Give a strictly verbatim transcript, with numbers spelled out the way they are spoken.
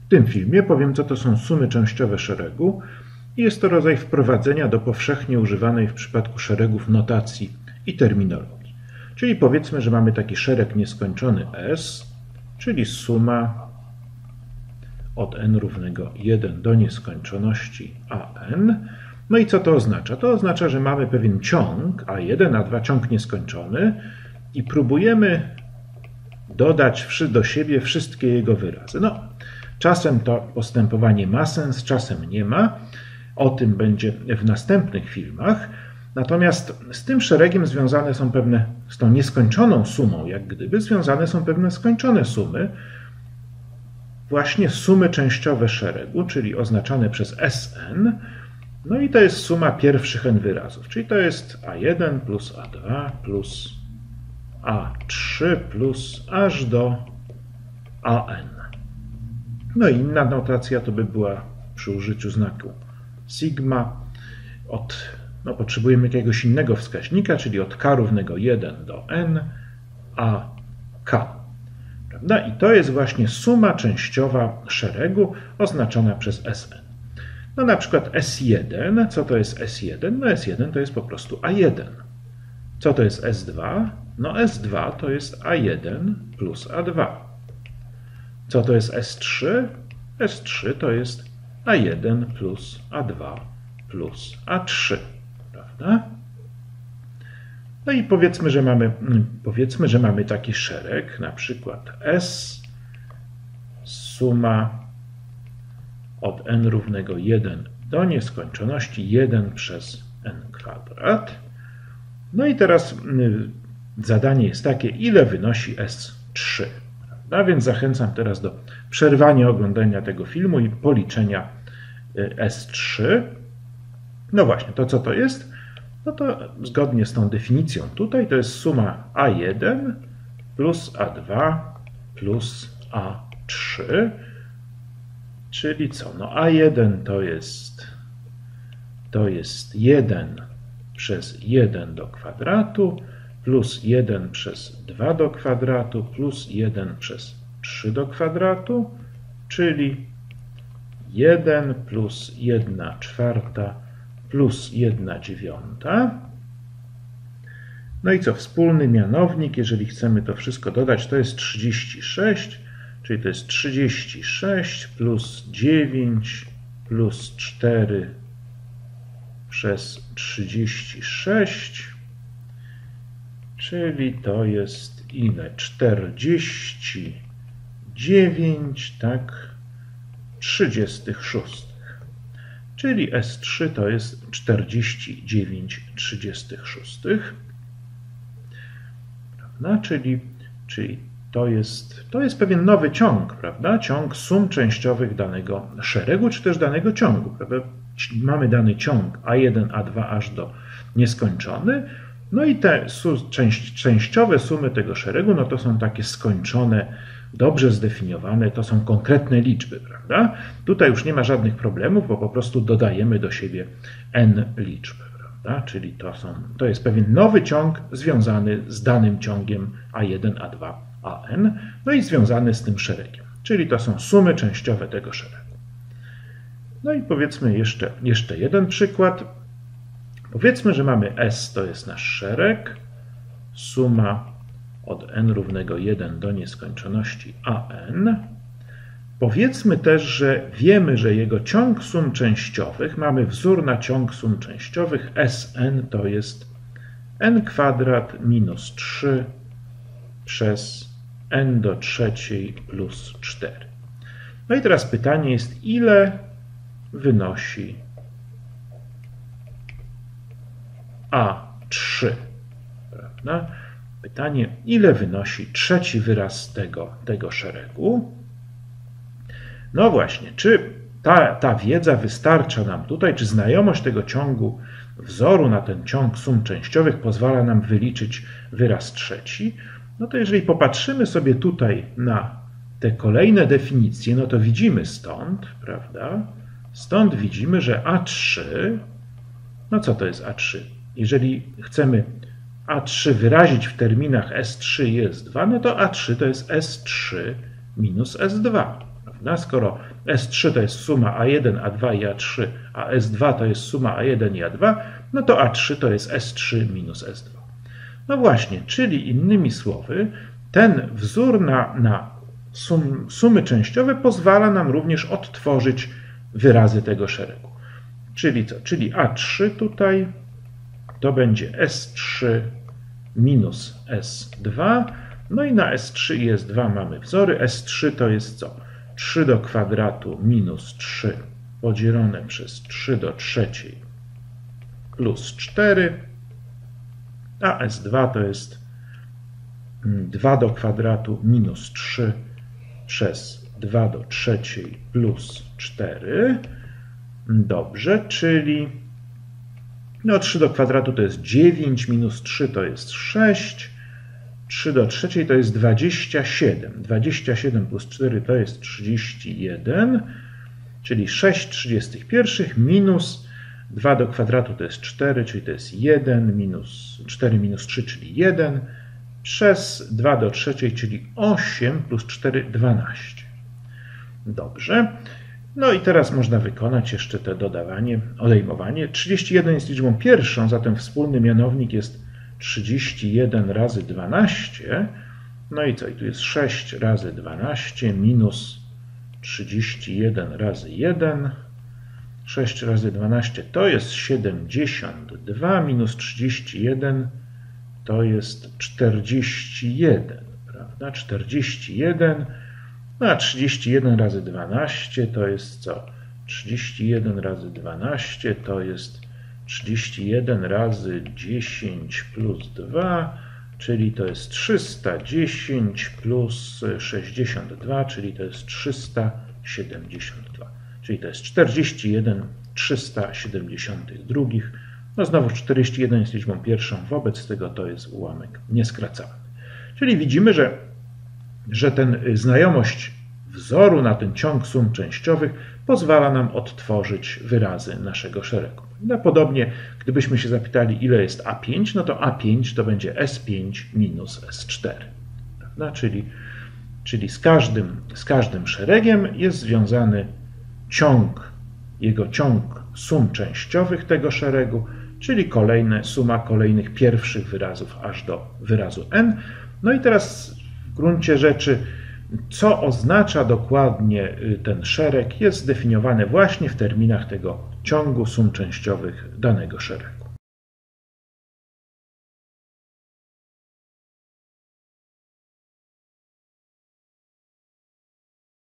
W tym filmie powiem, co to są sumy częściowe szeregu i jest to rodzaj wprowadzenia do powszechnie używanej w przypadku szeregów notacji i terminologii. Czyli powiedzmy, że mamy taki szereg nieskończony S, czyli suma od n równego jeden do nieskończoności an. No i co to oznacza? To oznacza, że mamy pewien ciąg a jeden, a dwa, ciąg nieskończony i próbujemy dodać do siebie wszystkie jego wyrazy. No, czasem to postępowanie ma sens, czasem nie ma. O tym będzie w następnych filmach. Natomiast z tym szeregiem związane są pewne, z tą nieskończoną sumą, jak gdyby, związane są pewne skończone sumy. Właśnie sumy częściowe szeregu, czyli oznaczane przez Sn. No i to jest suma pierwszych n wyrazów, czyli to jest a jeden plus a dwa plus a trzy plus aż do an. No i inna notacja to by była przy użyciu znaku sigma. Od, no, potrzebujemy jakiegoś innego wskaźnika, czyli od k równego jeden do n, a k. Prawda? I to jest właśnie suma częściowa szeregu oznaczona przez Sn. No na przykład S jeden, co to jest S jeden? No S jeden to jest po prostu a jeden. Co to jest S dwa? No S dwa to jest a jeden plus a dwa. Co to jest S trzy? S trzy to jest a jeden plus a dwa plus a trzy. Prawda? No i powiedzmy, że mamy, powiedzmy, że mamy taki szereg, na przykład S suma od n równego jeden do nieskończoności jeden przez n kwadrat. No i teraz zadanie jest takie, ile wynosi S trzy. Prawda? Więc zachęcam teraz do przerwania oglądania tego filmu i policzenia S trzy. No właśnie, to co to jest? No to zgodnie z tą definicją tutaj to jest suma a jeden plus a dwa plus a trzy. Czyli co? No a jeden to jest, to jest jeden przez jeden do kwadratu plus jeden przez dwa do kwadratu plus jeden przez trzy do kwadratu, czyli jeden plus jedna czwarta plus jedna dziewiąta. No i co? Wspólny mianownik, jeżeli chcemy to wszystko dodać, to jest trzydzieści sześć. Czyli to jest trzydzieści sześć plus dziewięć plus cztery przez trzydzieści sześć, czyli to jest ile? czterdzieści dziewięć, tak, trzydzieści sześć. Czyli S trzy to jest czterdzieści dziewięć trzydzieści sześć. Prawda? Czyli, czyli To jest, to jest pewien nowy ciąg, prawda? Ciąg sum częściowych danego szeregu, czy też danego ciągu. Prawda? Mamy dany ciąg a jeden, a dwa aż do nieskończony. No i te część, częściowe sumy tego szeregu, no to są takie skończone, dobrze zdefiniowane, to są konkretne liczby, prawda? Tutaj już nie ma żadnych problemów, bo po prostu dodajemy do siebie n liczb, prawda? Czyli to, są, to jest pewien nowy ciąg związany z danym ciągiem a jeden, a dwa, an, no i związany z tym szeregiem, czyli to są sumy częściowe tego szeregu. No i powiedzmy jeszcze, jeszcze jeden przykład. Powiedzmy, że mamy S, to jest nasz szereg, suma od n równego jeden do nieskończoności an. Powiedzmy też, że wiemy, że jego ciąg sum częściowych, mamy wzór na ciąg sum częściowych, Sn to jest n kwadrat minus trzy przez n do trzeciej plus cztery. No i teraz pytanie jest, ile wynosi a trzy? Prawda? Pytanie, ile wynosi trzeci wyraz tego, tego szeregu? No właśnie, czy ta, ta wiedza wystarcza nam tutaj, czy znajomość tego ciągu, wzoru na ten ciąg sum częściowych pozwala nam wyliczyć wyraz trzeci? No to jeżeli popatrzymy sobie tutaj na te kolejne definicje, no to widzimy stąd, prawda? Stąd widzimy, że a trzy, no co to jest a trzy? Jeżeli chcemy a trzy wyrazić w terminach S trzy i S dwa, no to a trzy to jest S trzy minus S dwa. Prawda? Skoro S trzy to jest suma A jeden, A dwa i A trzy, a S dwa to jest suma A jeden i A dwa, no to A trzy to jest S trzy minus S dwa. No właśnie, czyli innymi słowy, ten wzór na, na sum, sumy częściowe pozwala nam również odtworzyć wyrazy tego szeregu. Czyli co? Czyli A trzy tutaj to będzie S trzy minus S dwa, no i na S trzy i S dwa mamy wzory. S trzy to jest co? trzy do kwadratu minus trzy podzielone przez trzy do trzeciej plus cztery, a S dwa to jest dwa do kwadratu minus trzy przez dwa do trzeciej plus cztery. Dobrze, czyli no trzy do kwadratu to jest dziewięć, minus trzy to jest sześć, trzy do trzeciej to jest dwadzieścia siedem. dwadzieścia siedem plus cztery to jest trzydzieści jeden, czyli sześć trzydzieści jeden minus dwa do kwadratu to jest cztery, czyli to jest jeden, minus cztery minus trzy, czyli jeden, przez dwa do trzeciej, czyli osiem plus cztery, dwanaście. Dobrze. No i teraz można wykonać jeszcze to dodawanie, odejmowanie. trzydzieści jeden jest liczbą pierwszą, zatem wspólny mianownik jest trzydzieści jeden razy dwanaście. No i co? I tu jest sześć razy dwanaście minus trzydzieści jeden razy jeden. sześć razy dwanaście to jest siedemdziesiąt dwa, minus trzydzieści jeden to jest czterdzieści jeden, prawda? czterdzieści jeden, no a trzydzieści jeden razy dwanaście to jest co? trzydzieści jeden razy dwanaście to jest trzydzieści jeden razy dziesięć plus dwa, czyli to jest trzysta dziesięć plus sześćdziesiąt dwa, czyli to jest trzysta siedemdziesiąt dwa. Czyli to jest czterdzieści jeden trzysta siedemdziesiąt dwa. No znowu czterdzieści jeden jest liczbą pierwszą, wobec tego to jest ułamek nieskracalny. Czyli widzimy, że, że ten znajomość wzoru na ten ciąg sum częściowych pozwala nam odtworzyć wyrazy naszego szeregu. No podobnie, gdybyśmy się zapytali, ile jest A pięć, no to A pięć to będzie S pięć minus S cztery. Prawda? Czyli, czyli z, każdym, z każdym szeregiem jest związany ciąg, jego ciąg sum częściowych tego szeregu, czyli kolejne, suma kolejnych pierwszych wyrazów aż do wyrazu n. No i teraz w gruncie rzeczy, co oznacza dokładnie ten szereg, jest zdefiniowane właśnie w terminach tego ciągu sum częściowych danego szeregu.